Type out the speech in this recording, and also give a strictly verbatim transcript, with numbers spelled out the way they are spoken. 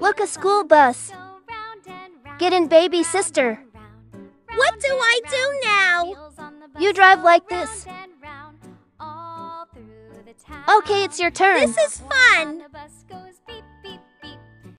Look, a school bus. Get in, baby sister. What do I do now? You drive like this. Okay, it's your turn. This is fun.